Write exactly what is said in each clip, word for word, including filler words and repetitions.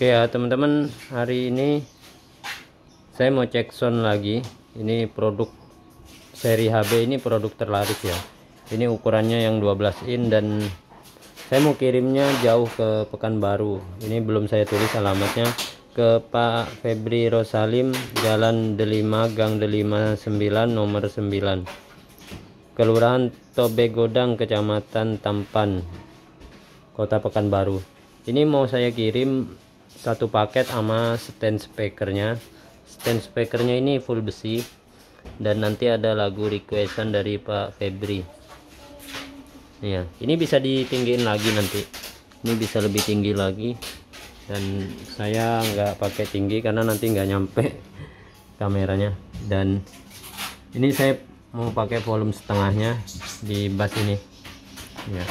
Oke ya teman-teman, hari ini saya mau cek sound lagi. Ini produk seri H B, ini produk terlaris ya. Ini ukurannya yang dua belas in dan saya mau kirimnya jauh ke Pekanbaru. Ini belum saya tulis alamatnya, ke Pak Febri Rosalim, Jalan Delima, Gang Delima sembilan, nomor sembilan, Kelurahan Tobe Godang, Kecamatan Tampan, Kota Pekanbaru. Ini mau saya kirim satu paket sama stand speakernya. Stand speakernya ini full besi dan nanti ada lagu requestan dari Pak Febri. Ya, ini bisa ditinggiin lagi nanti. Ini bisa lebih tinggi lagi dan saya nggak pakai tinggi karena nanti nggak nyampe kameranya. Dan ini saya mau pakai volume setengahnya di bass ini. Ya,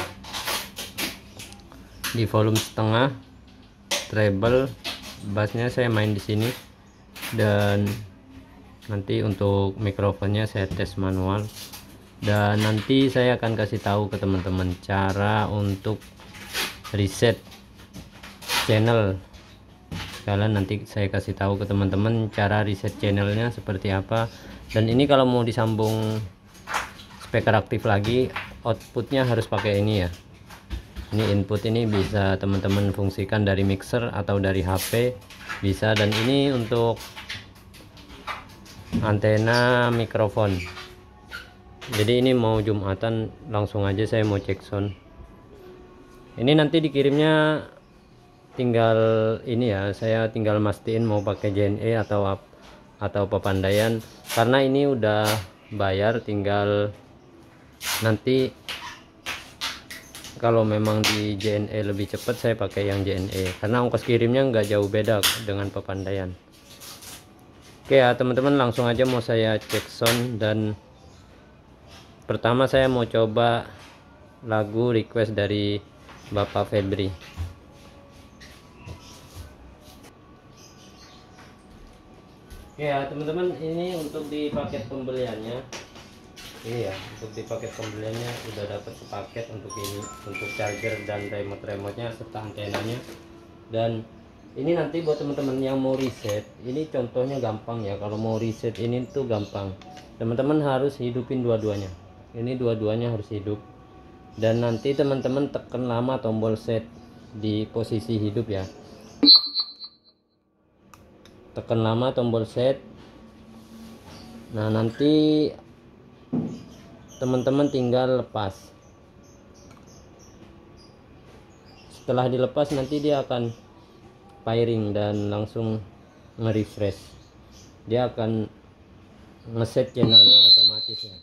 di volume setengah treble, bassnya saya main di sini, dan nanti untuk mikrofonnya saya tes manual. Dan nanti saya akan kasih tahu ke teman-teman cara untuk reset channel. Kalian nanti saya kasih tahu ke teman-teman cara reset channelnya seperti apa. Dan ini kalau mau disambung speaker aktif lagi, outputnya harus pakai ini ya. Ini input, ini bisa teman-teman fungsikan dari mixer atau dari H P bisa. Dan ini untuk antena mikrofon. Jadi ini mau Jumatan, langsung aja saya mau cek sound. Ini nanti dikirimnya tinggal ini ya, saya tinggal mastiin mau pakai J N E atau atau Pepandayan, karena ini udah bayar. Tinggal nanti kalau memang di J N E lebih cepat, saya pakai yang J N E karena ongkos kirimnya nggak jauh beda dengan Pepandayan. Oke ya teman-teman, langsung aja mau saya cek sound. Dan pertama saya mau coba lagu request dari Bapak Febri. Oke ya teman-teman, ini untuk di paket pembeliannya. Iya, untuk di paket pembeliannya udah dapat sepaket untuk ini, untuk charger dan remote-remote-nya serta antenanya. Dan ini nanti buat teman-teman yang mau reset, ini contohnya gampang ya. Kalau mau reset ini tuh gampang, teman-teman harus hidupin dua-duanya. Ini dua-duanya harus hidup, dan nanti teman-teman tekan lama tombol set di posisi hidup ya. Tekan lama tombol set. Nah nanti teman-teman tinggal lepas. Setelah dilepas nanti dia akan pairing dan langsung nge-refresh. Dia akan ngeset channelnya otomatis ya.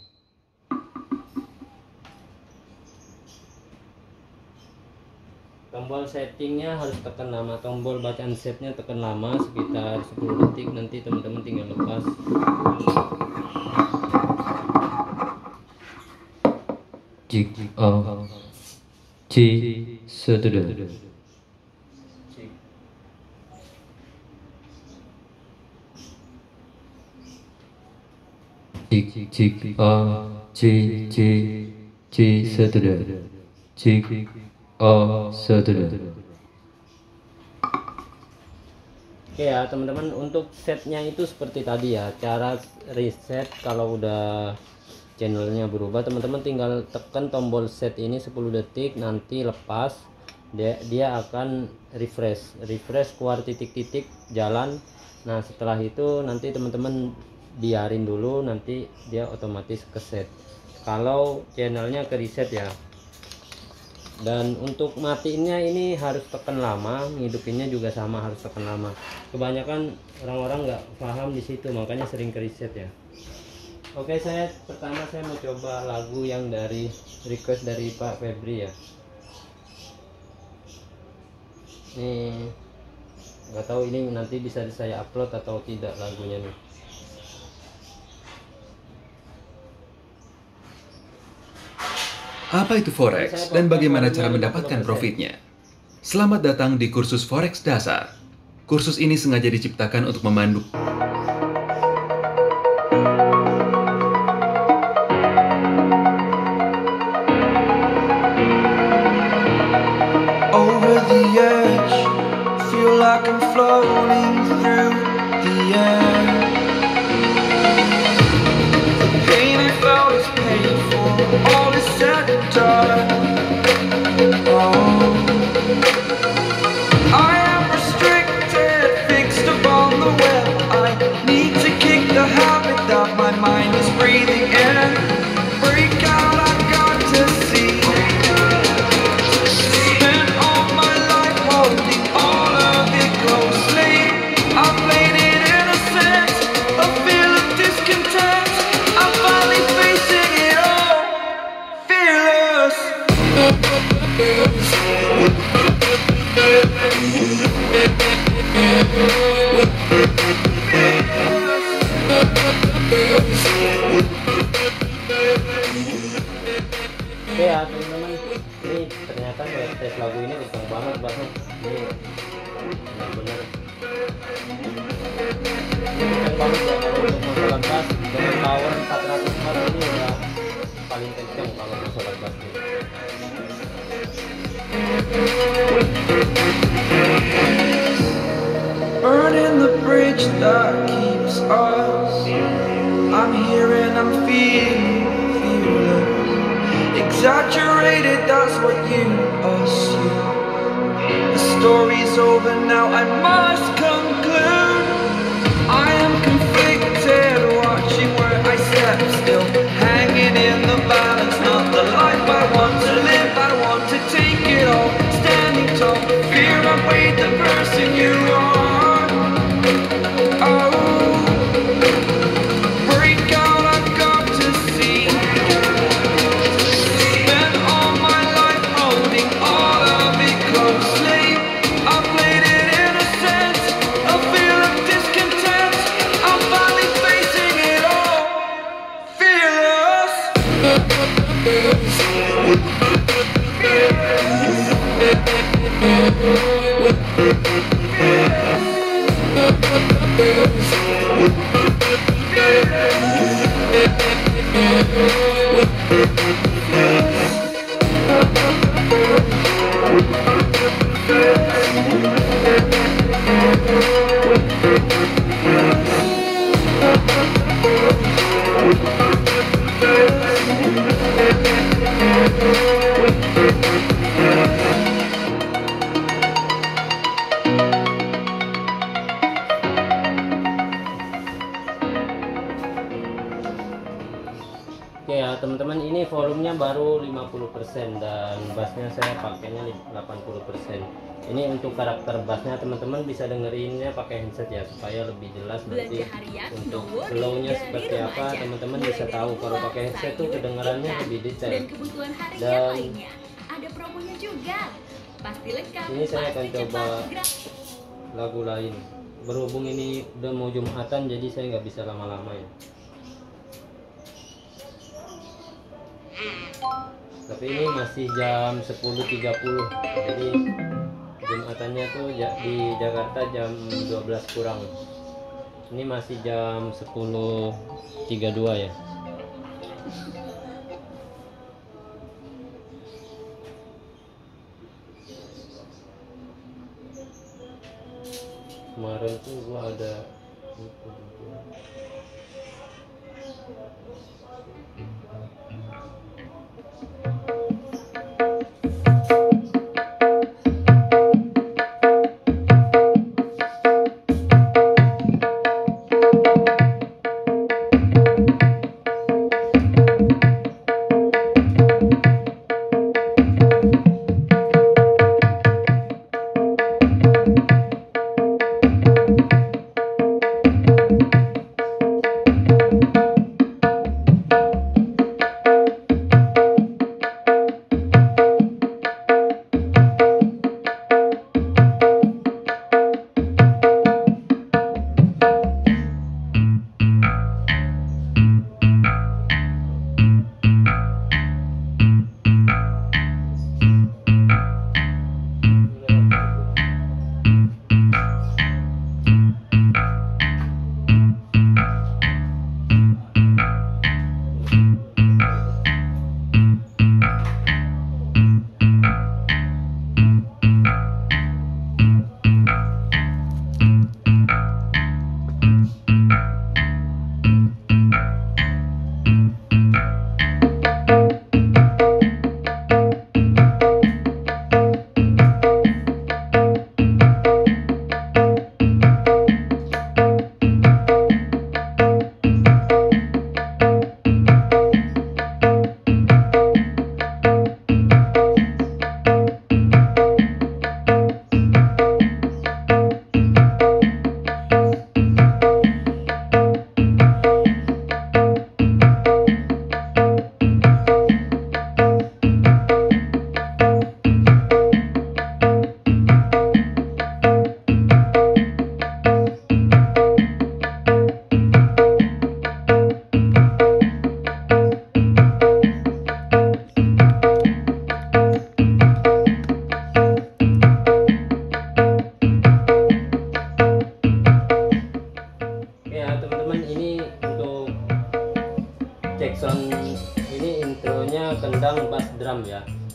Tombol settingnya harus tekan lama, tombol bacaan setnya tekan lama sekitar sepuluh detik. Nanti teman-teman tinggal lepas. Jik oh J saudara jik jik oh J J J saudara jik oh saudara. Oke ya teman-teman, untuk setnya itu seperti tadi ya. Cara reset kalau udah channelnya berubah, teman-teman tinggal tekan tombol set ini sepuluh detik, nanti lepas. Dia, dia akan refresh refresh keluar titik-titik jalan. Nah setelah itu nanti teman-teman biarin dulu, nanti dia otomatis ke set kalau channelnya ke reset ya. Dan untuk matiinnya ini harus tekan lama, ngidupinnya juga sama harus tekan lama. Kebanyakan orang-orang nggak paham di situ, makanya sering ke reset ya. Oke, saya pertama saya mau coba lagu yang dari request dari Pak Febri ya. Nih, nggak tahu ini nanti bisa saya upload atau tidak lagunya nih. Apa itu Forex dan bagaimana cara mendapatkan profitnya? Selamat datang di kursus Forex Dasar. Kursus ini sengaja diciptakan untuk memandu over the edge, feel like like I'm floating through the air. The pain I felt is paid for, all is said and done. Oh, I am restricted, fixed upon the web. I need to kick the habit that my mind is breathing in. Break out, I've got to see. Spent all my life holding all of it closely. I played it innocent, a feel of discontent. I'm finally facing it all, fearless. Oke ya teman-teman, ini ternyata tes lagu ini kenceng banget banget. Ini benar-benar kenceng banget ya kalau untuk masalah bass dengan power empat ratus watt ini udah paling kenceng kalau masalah bass ini. Burning the bridge that keeps us. I'm here and I'm feeling fearless. Exaggerated, that's what you assume. The story's over now, I must conclude. I am conflicted, watching where I step still, hanging in the balance. Not the life I want to live, I want to take it all. Standing tall, fear I weighed the person you are. Oh, break out, I've got to see. Spent all my life holding all of it closely. I played it innocent, a feel of discontent. I'm finally facing it all, fearless. Oke ya teman-teman, ini volumenya baru lima puluh persen dan bassnya saya pakainya delapan puluh persen. Ini untuk karakter bassnya teman-teman bisa dengerinnya pakai headset ya supaya lebih jelas. Nanti untuk slownya seperti apa teman-teman bisa tahu. Kalau pakai headset tuh kedengarannya lebih detail. Dan kebutuhan harian Dan lainnya. Ada promonya juga. Pasti lengkap. ini saya akan pasti coba cepat, gratis. lagu lain. Berhubung ini udah mau Jumatan jadi saya nggak bisa lama-lama ya. Tapi ini masih jam sepuluh tiga puluh, jadi Jumatannya tuh ja- di Jakarta jam dua belas kurang. Ini masih jam sepuluh tiga puluh dua ya. Kemarin tuh gua ada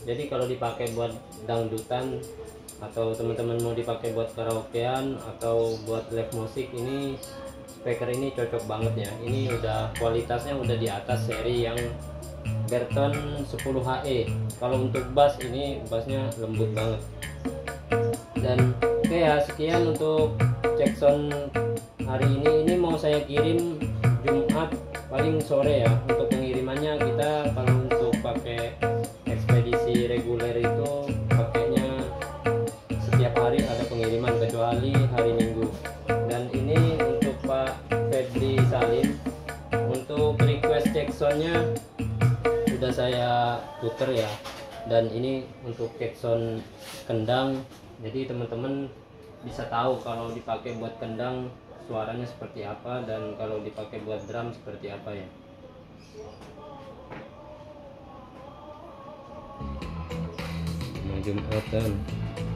Jadi kalau dipakai buat dangdutan atau teman-teman mau dipakai buat karaokean atau buat live musik, ini speaker ini cocok banget ya. Ini udah kualitasnya udah di atas seri yang Berton sepuluh H E. Kalau untuk bass, ini bassnya lembut banget. Dan oke ya, sekian untuk cek sound hari ini. Ini mau saya kirim Jumat paling sore ya. Untuk pengirimannya kita kalau untuk pakai ekspedisi reguler itu pakainya setiap hari ada pengiriman kecuali hari Minggu. Dan ini untuk Pak Febri Salim, untuk request cek soundnya sudah saya puter ya. Dan ini untuk cek sound kendang, jadi teman-teman bisa tahu kalau dipakai buat kendang suaranya seperti apa, dan kalau dipakai buat drum seperti apa ya. Jumatan